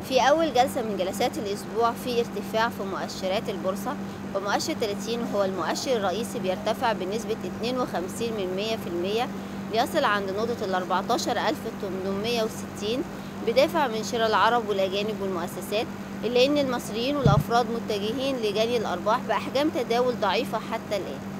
في أول جلسة من جلسات الأسبوع في ارتفاع في مؤشرات البورصة، ومؤشر 30 هو المؤشر الرئيسي بيرتفع بنسبة 52% ليصل عند نقطة 14860 بدافع من شراء العرب والأجانب والمؤسسات، إلا أن المصريين والأفراد متجهين لجني الأرباح بأحجام تداول ضعيفة حتى الآن.